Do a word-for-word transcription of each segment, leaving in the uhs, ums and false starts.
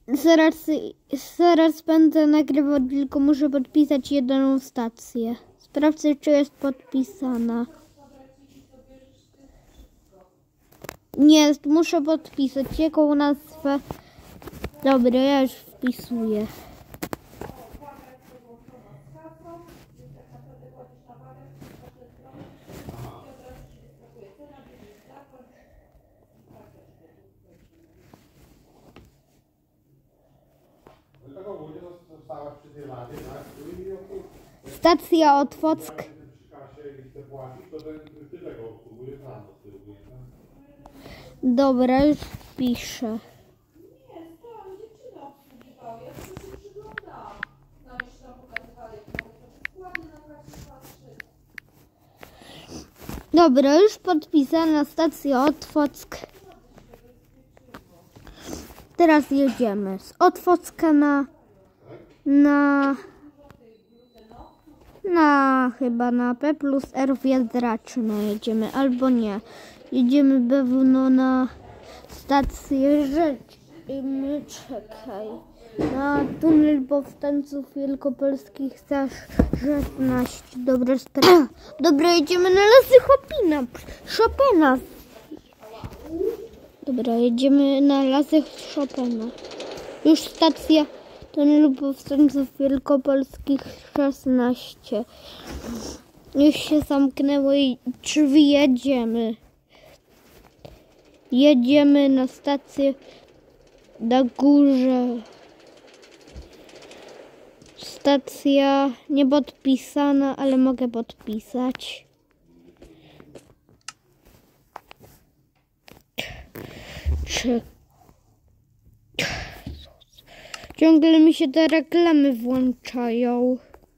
Zaraz, zaraz będę nagrywać, tylko muszę podpisać jedną stację. Sprawdzę, czy jest podpisana. Nie, muszę podpisać jaką nazwę. Dobra, ja już wpisuję. Stacja Otwock. Dobra, już piszę. Dobra, już podpisana stacja Otwock. Teraz jedziemy z Otwocka na na na chyba na P plus R Wiadraczno jedziemy, albo nie. Jedziemy pewno na stację Rzecz. Czekaj. Na tunel powstańców wielkopolskich szesnaście. Dobra, Dobra, jedziemy na Lasy Chopina. Chopina. Dobra, jedziemy na Lasy Chopina. Już stacja tunelu powstańców wielkopolskich szesnaście. Już się zamknęło i drzwi, jedziemy. Jedziemy na stację na górze. Stacja nie podpisana, ale mogę podpisać. Czy... Ciągle mi się te reklamy włączają.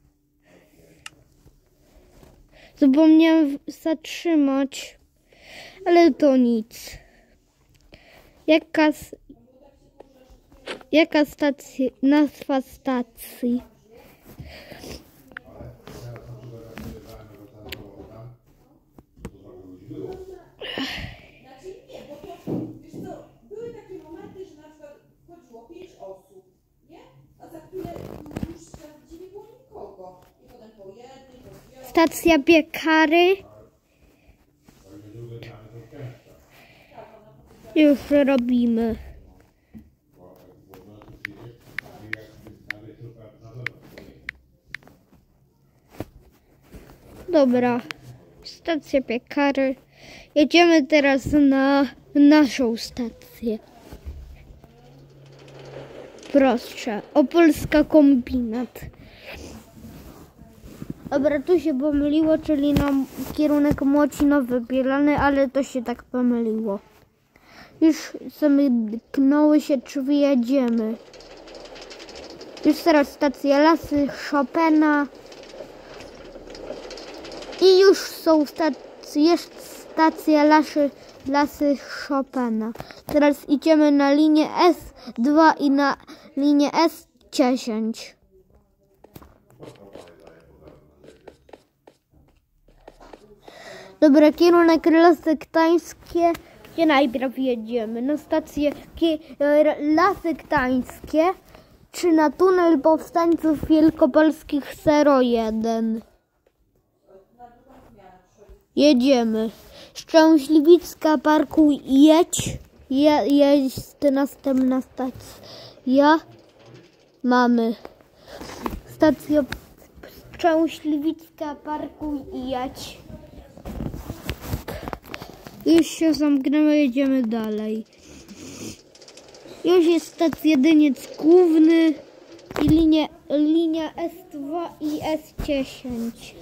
Zapomniałem zatrzymać, ale to nic. Jaka, jaka stacja, nazwa stacji? Stacja Piekary. Już robimy. Dobra. Stacja Piekary. Jedziemy teraz na naszą stację. Proszę. Opolska Kombinat. Dobra, tu się pomyliło, czyli na kierunek Młocinowy Bielany, ale to się tak pomyliło. Już zamknęły się drzwi, jedziemy. Już teraz stacja Lasy Chopina. I już są stacje, jest stacja Lasy, Lasy Chopina. Teraz idziemy na linię S dwa i na linię S dziesięć. Dobra, kierunek Lasy Gdańskie, gdzie najpierw jedziemy? Na stację Lasy Gdańskie, czy na tunel powstańców wielkopolskich zero jeden? Jedziemy. Szczęśliwicka, parkuj i jedź. Je, jest następna stacja. Mamy. Stacja Szczęśliwicka, parkuj i jedź. Już się zamknęło, jedziemy dalej. Już jest stacja Dyniec Główny i linia, linia S dwa i S dziesięć.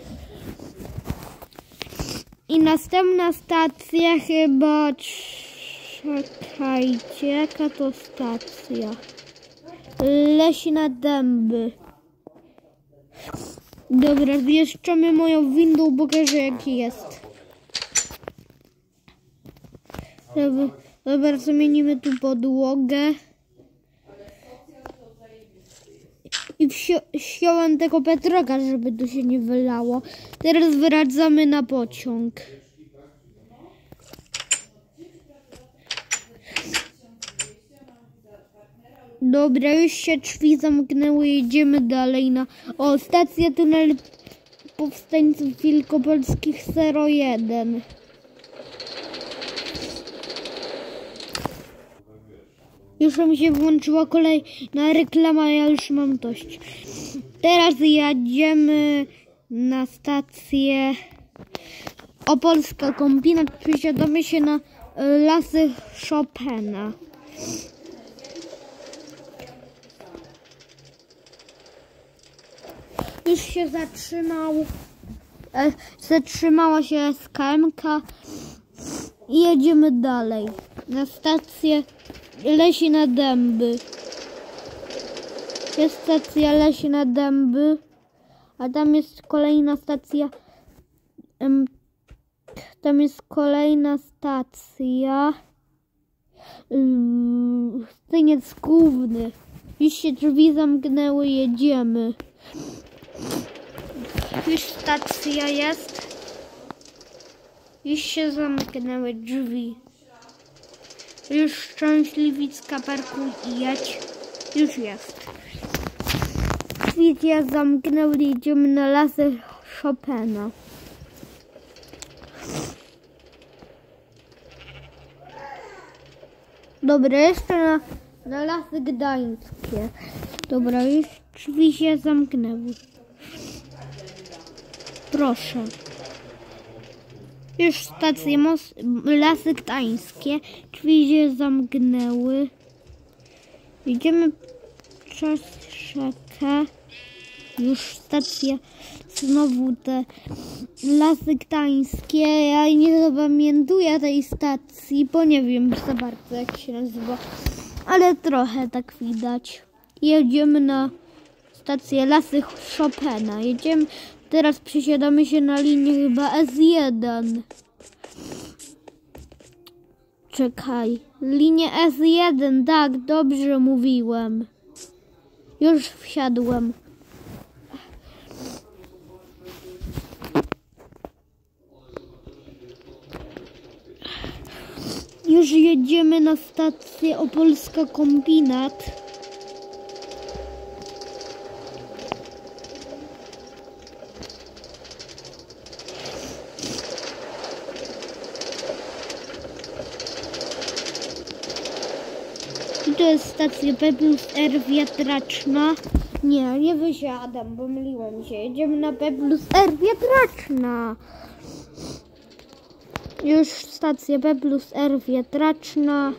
I następna stacja chyba... Czekajcie, jaka to stacja? Leśna Dęby. Dobra, zjeżdżamy moją windą, pokażę jaki jest. Dobra, dobra, zamienimy tu podłogę. I wziąłem tego Petroka, żeby tu się nie wylało. Teraz wracamy na pociąg. Dobra, już się drzwi zamknęły, jedziemy dalej na... O, stacja tunel powstańców wielkopolskich zero jeden. Już mi się włączyła kolejna reklama, ja już mam dość. Teraz jedziemy na stację Opolska Kombinat. Przesiadamy się na Lasy Chopina. Już się zatrzymał, e, zatrzymała się S K M ka i jedziemy dalej na stację Lesina Dęby. Jest stacja Lesina Dęby, a tam jest kolejna stacja, em, tam jest kolejna stacja, um, Staniec Główny. Już się drzwi zamknęły, jedziemy. Już stacja jest. Już się zamknęły drzwi. Już Szczęśliwicka, parkuj i jedź. Już jest. Drzwi się zamknęły, jedziemy na Lasy Chopina. Dobra, jeszcze na, na Lasy Gdańskie. Dobra, już drzwi się zamknęły. Proszę. Już stacje Mos Lasy Gdańskie. Drzwi się zamknęły. Idziemy przez rzekę. Już stacja. Znowu te Lasy Gdańskie. Ja nie zapamiętuję tej stacji, bo nie wiem za bardzo jak się nazywa. Ale trochę tak widać. Jedziemy na stację Lasy Chopina. Jedziemy. Teraz przesiadamy się na linię chyba S jeden. Czekaj. Linię S jeden, tak, dobrze mówiłem. Już wsiadłem. Już jedziemy na stację Opolska Kombinat. I to jest stacja P plus R Wiatraczna. Nie, nie wysiadam, bo myliłem się. Jedziemy na P plus R Wiatraczna. Już stacja P plus R Wiatraczna.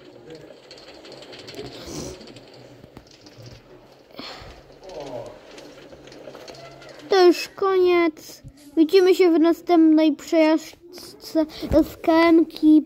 To już koniec. Widzimy się w następnej przejażdżce S K M ki.